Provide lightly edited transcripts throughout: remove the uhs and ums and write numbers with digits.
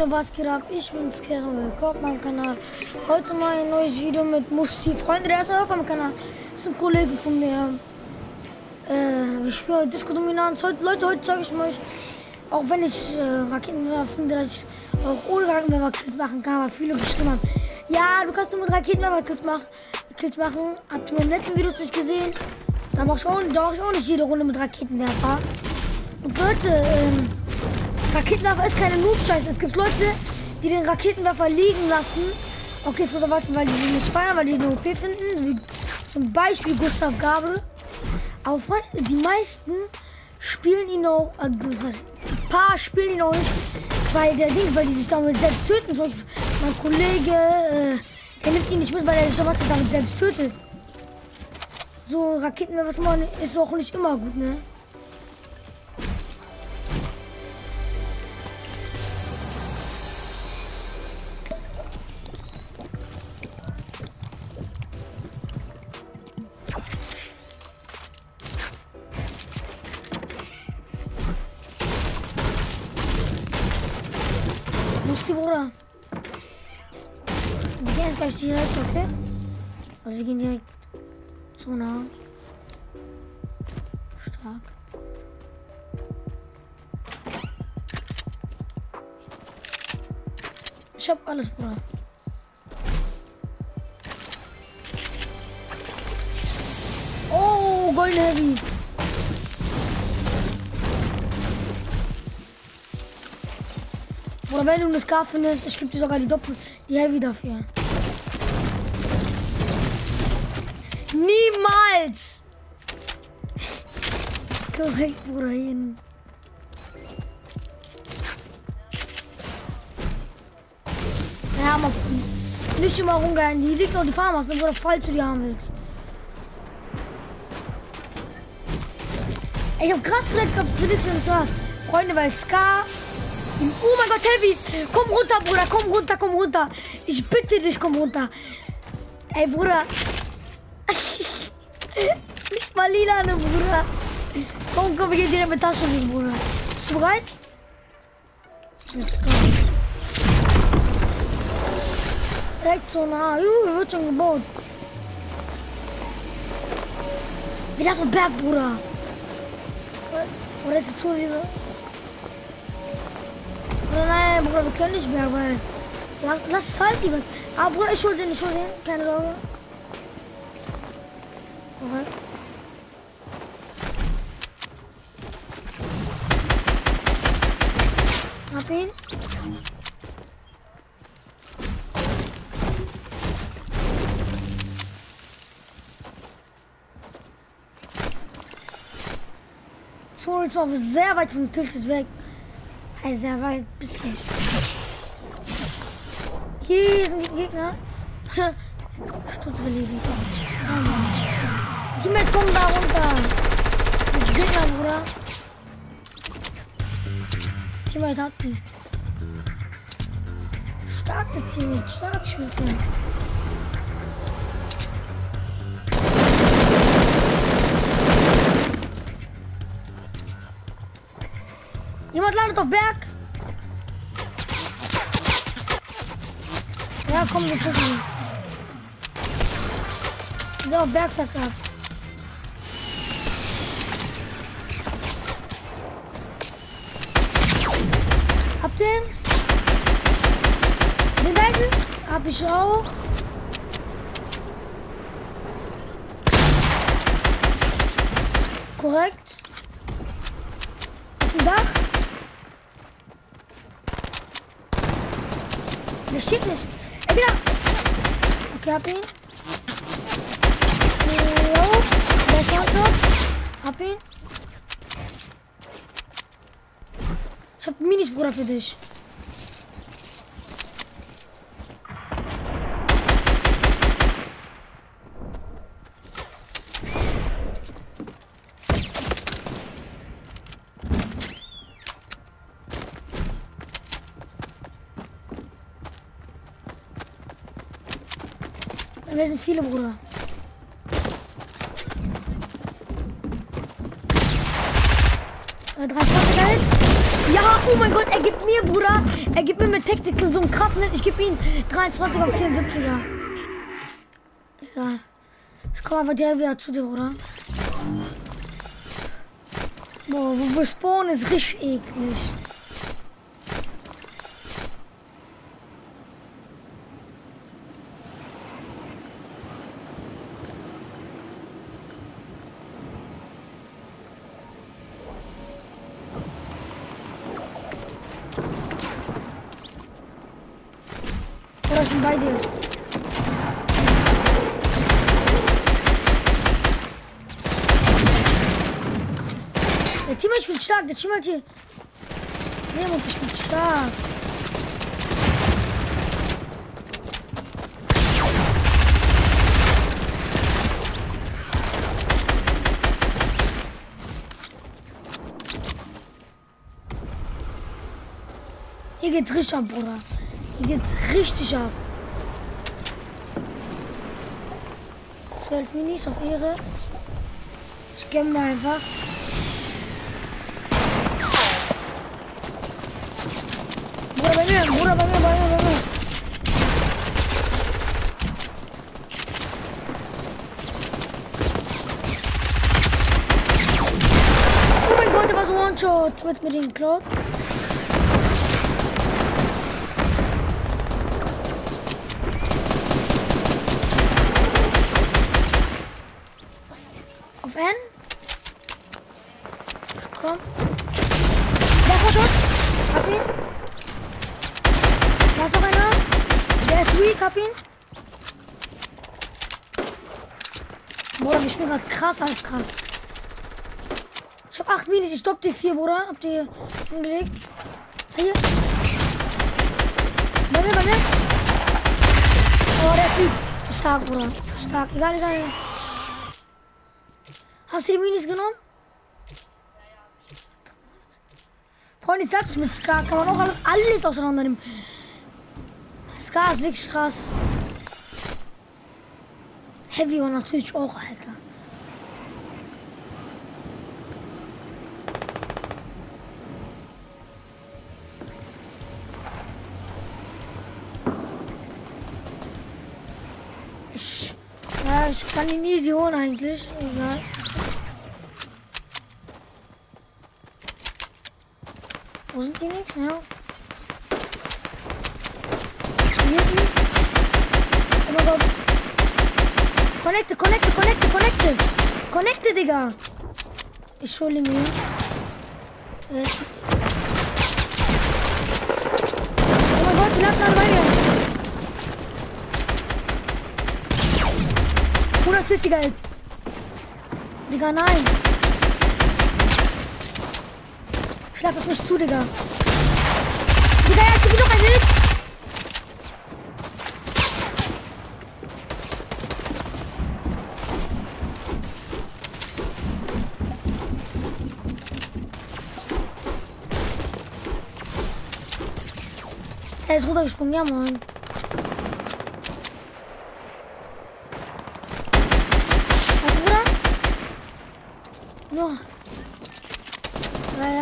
Leute, was geht ab? Ich bin's Kerem, willkommen auf meinem Kanal. Heute mal ein neues Video mit Musti. Freunde, der ist auch auf meinem Kanal. Das ist ein Kollege von mir. Wir spielen Disco Dominanz. Leute, heute zeige ich euch, auch wenn ich Raketenwerfer finde, dass ich auch ohne Raketenwerfer Kills machen kann, weil viele geschrieben haben, ja, du kannst nur mit Raketenwerfer Kills machen. Habt ihr im letzten Video nicht gesehen? Da mache ich auch nicht jede Runde mit Raketenwerfer. Und Leute, Raketenwerfer ist keine Noob-Scheiße. Es gibt Leute, die den Raketenwerfer liegen lassen. Okay, für weil die ihn nicht feiern, weil die ihn OP finden. Wie zum Beispiel Gustav Gabel. Aber Freunde, die meisten spielen ihn auch, ein paar spielen ihn auch nicht, weil die sich damit selbst töten. Zum Beispiel mein Kollege, der nimmt ihn nicht mit, weil er sich damit selbst tötet. So Raketenwerfer was machen ist auch nicht immer gut, ne? Musti, Bruder. Wir gehen jetzt gleich direkt, okay? Also wir gehen direkt so nah. Stark. Ich hab alles, Bruder. Oh, Golden Heavy. Oder wenn du eine Scar findest, ich gebe dir sogar die Heavy dafür. Niemals! Korrekt, Bruder, hin. Ja, mal nicht immer rumgehen. Die liegt noch die Farmers, Bruder, falls du die haben willst. Ich hab gerade gesagt, für dich und zwar, Freunde, weil Scar. Oh mein Gott, Heavy! Komm runter, Bruder, komm runter! Ich bitte dich, komm runter! Ey, Bruder! Nicht mal lila, ne, Bruder! Komm, wir gehen direkt mit Taschen hin, Bruder. Bist du bereit? Let's go. Direkt so nah. Wird schon gebaut. Wie das ein Berg, Bruder! Oder ist es zu diese? Nein, Bruder, wir können nicht mehr, weil... Lass es halt lieber. Aber Bruder, ich hol den. Keine Sorge. Okay. Hab ihn. So, jetzt waren wir sehr weit vom Tilted weg. Sehr weit, bisschen. Hier sind die Gegner. Stutzbeleben. Teammate kommen da runter. Das Gegner, Bruder. Teammate hat die. Starkes Teammate, stark spielt er. Jemand landet auf Berg. Ja, komm, wir gucken. Der auf Berg fährt ab. Habt ihr ihn? Den Seiten? Hab ich auch. Korrekt. Auf dem Dach. Der steht nicht. Ey, wieder! Okay, hab ihn. Jo, der kommt noch. Hab ihn. Ich hab Minis, Bruder, für dich. Wir sind viele, Bruder. 3 Welt. Ja, oh mein Gott, er gibt mir, Bruder. Er gibt mir mit Tactical so einen Kraft. Ich gebe ihm 23 auf 74er. Ja. Ich komme einfach direkt wieder zu dir, Bruder. Boah, wo wir spawnen ist richtig eklig. Oder ich bin bei dir. Der Teammate spielt stark, der Teammate hier. Nee, Mann, ich spielt stark. Hier geht's richtig ab, Bruder. Hier geht's richtig ab. 12 Minis auf Ehre. Ich gemme mal einfach. Bruder, bei mir, Bruder, bei mir. Oh mein Gott, der war so One-Shot mit dem Cloud. Auf N. Komm. Der war tot. Hab ihn. Da ist noch einer. Der ist weak, hab ihn. Bruder, wir spielen gerade krass als krass. Ich hab 8 Minis, ich stopp die 4, Bruder. Habt ihr hingelegt? Hier. Bei mir. Oh, der ist weak. Stark, Bruder. Stark. Egal. Hast du die Minis genommen? Freunde, ich sag's mit Ska kann man auch alles auseinandernehmen. Ska ist wirklich krass. Heavy war natürlich auch, Alter. Ich kann die nie holen eigentlich. Egal. Wo sind die nicht? Ja. Hier ist die. Oh mein Gott. Connecte, Digga. Ich hole mir. Oh mein Gott, die lassen alle bei mir. 140er. Digga, nein. Ich lasse es nicht zu, Digga. Digga, er ist doch ein Hit. Er ist runtergesprungen, ja, Mann. Was, Bruder? Nur. Ja.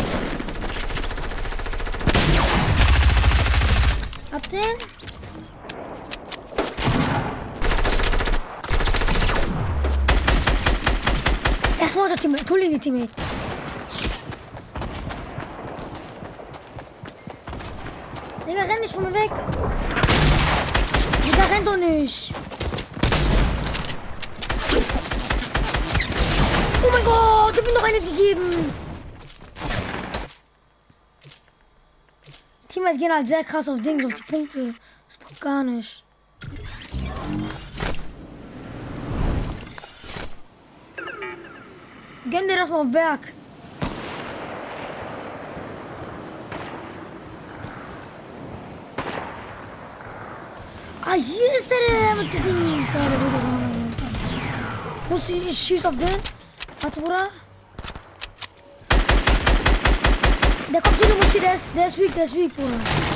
Hab den. Erstmal unser Teammate. Tulli Teammate. Digga, renn nicht von mir weg. Digga, renn doch nicht. Oh mein Gott, ich hab ihm noch eine gegeben. Teammates gehen halt sehr krass auf Dings, auf die Punkte. Das braucht gar nicht. Gönn dir das mal auf Berg. Ah, hier ist der mit dem Ding. Muss ich schießen auf den? Warte, Bruder. Der kommt hier, du musst hier, der ist weak, Bruder.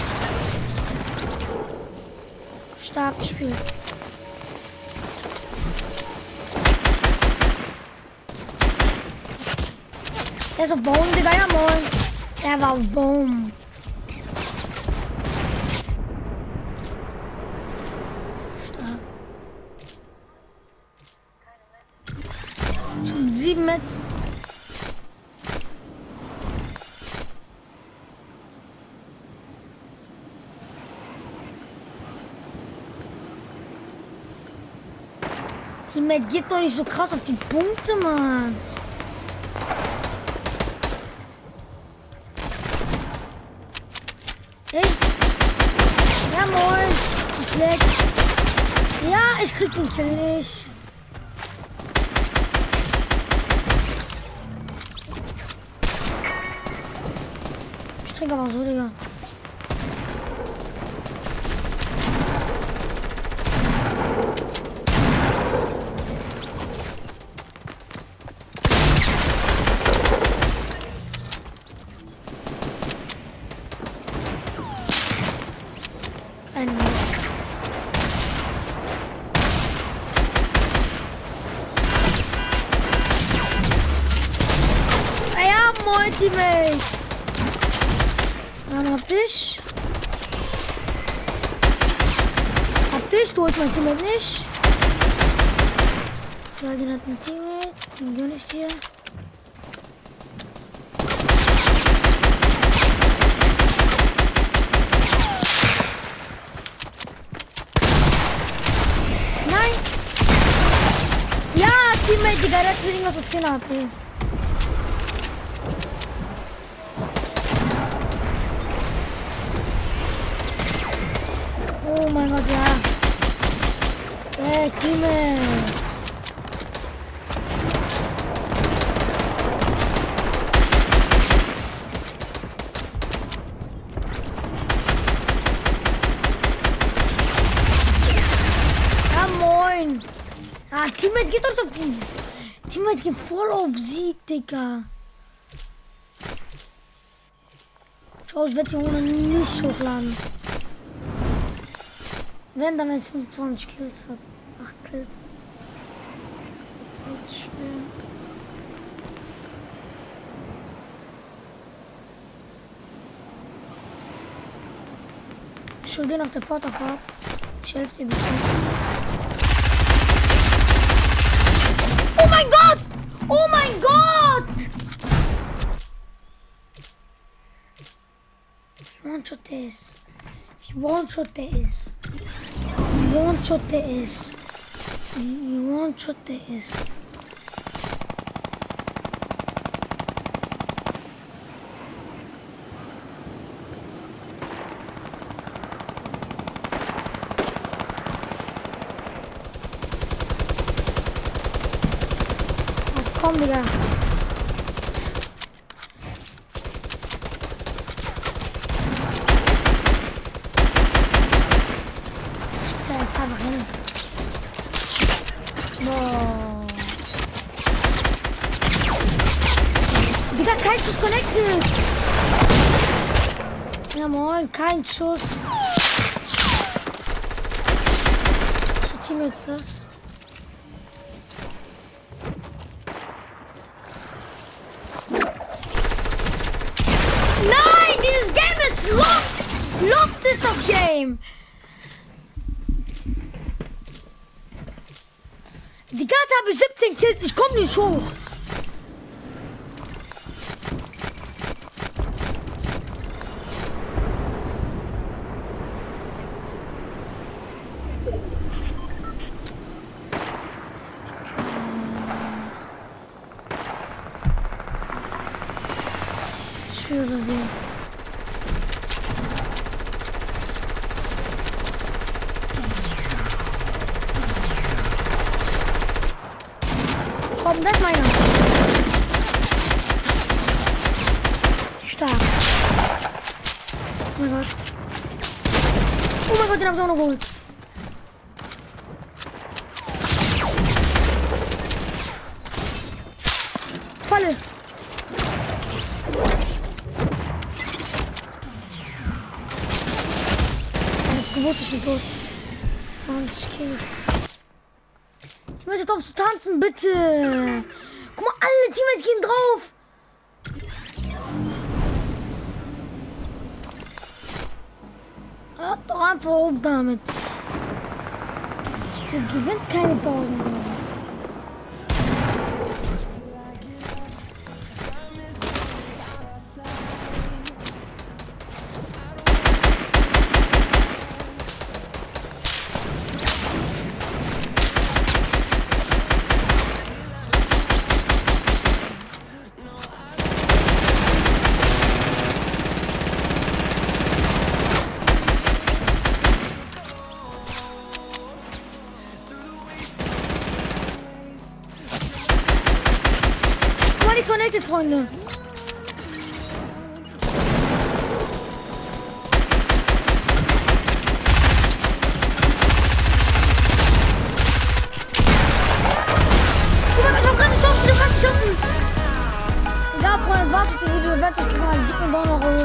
Stark gespielt. Er ist auf Bauen, Digga, ja moin. Er war Boom. Stark. Schon 7 Metz. Die Met geht doch nicht so krass auf die Punkte, Mann. Ey. Ja, moin. Ich leck. Ja, ich krieg den Kill nicht. Ich trinke aber so, Digga. Teammate! Dann hab dich. Du holst mein Teammate nicht. Ja, den hat ein Teammate. Den gönn ich dir. Nein! Ja, Teammate, Digga, der hat irgendwas auf 10 HP. Oh mein Gott, ja. Teammate. Ja, moin. Ah, Teammate geht doch auf die. Teammate geht voll auf Sieg, Digga. Schau, ich werde die Runde nicht hochladen. Wenn dann jetzt 25 Kills hat. 8 Kills. Jetzt schwer. Ich hol den auf der Porterfahrt. Ich helfe dir ein bisschen. Oh mein Gott! Oh mein Gott! One-shot der ist. One-shot der ist. One-shot der ist. One-shot der ist. Ach, komm, Digga. Einfach hin. Boah. Digga, kein Schuss connected. Ja moin, kein Schuss. Was Team ist das? Nein, dieses Game ist lost. Lost ist das Game. Die Karte habe ich 17 Kills, ich komme nicht hoch. Ich schwöre sie. Komm, das ist meiner. Stark. Oh mein Gott. Oh mein Gott, den hab ich auch noch geholt. Falle. Ich wusste, ich bin tot. 20 Kills. Ich möchte drauf zu tanzen, bitte. Guck mal, alle Teammates gehen drauf. Hört doch einfach auf damit. Ihr gewinnt keine 1000 Euro. Connected, Freunde. Du kannst nicht schubsen, du kannst nicht schubsen. Egal, Freunde, wartet das Video, werdet euch gefallen, gebt mir einen Daumen nach oben.